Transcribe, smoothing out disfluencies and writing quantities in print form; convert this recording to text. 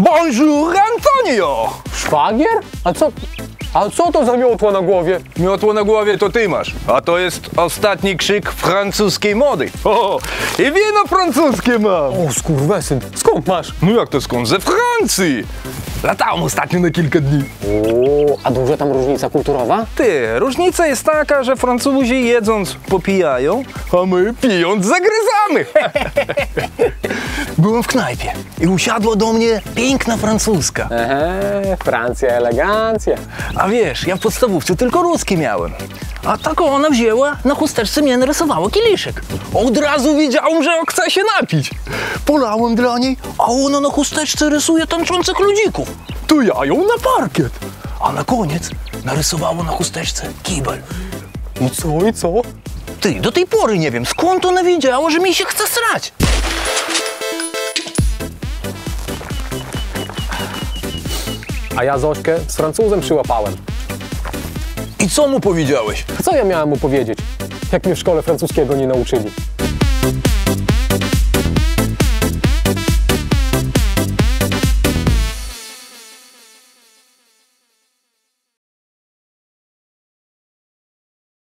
Bonjour, Antonio! Szwagier? A co to za miotła na głowie? Miotło na głowie to ty masz, a to jest ostatni krzyk francuskiej mody. O, i wino francuskie mam! O, skurwesyn, skąd masz? No jak to skąd? Ze Francji! Latałem ostatnio na kilka dni. O, a duża tam różnica kulturowa? Ty, różnica jest taka, że Francuzi jedząc popijają, a my pijąc zagryzamy. Byłem w knajpie i usiadła do mnie piękna francuska. Francja, elegancja. A wiesz, ja w podstawówce tylko ruski miałem. A taką ona wzięła, na chusteczce mnie narysowała kieliszek. Od razu wiedziałem, że chce się napić. Polałem dla niej, a ona na chusteczce rysuje tańczących ludzików. To ja ją na parkiet. A na koniec narysowała na chusteczce kibel. I co? Ty, do tej pory nie wiem, skąd ona wiedziała, że mi się chce srać. A ja Zośkę z Francuzem przyłapałem. I co mu powiedziałeś? Co ja miałem mu powiedzieć, jak mnie w szkole francuskiego nie nauczyli?